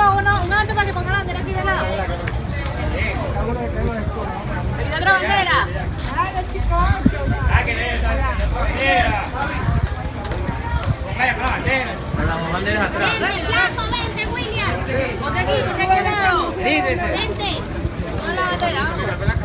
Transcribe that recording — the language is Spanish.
un alto para que ponga la bandera aquí de lado. Aquí otra bandera. Dale, chicos. Que le esa bandera. Ponga la bandera. Con las banderas atrás. Vente, flaco, vente, William. Ponte aquí al lado. Sí, vente. Vente. Pon la bandera, vamos.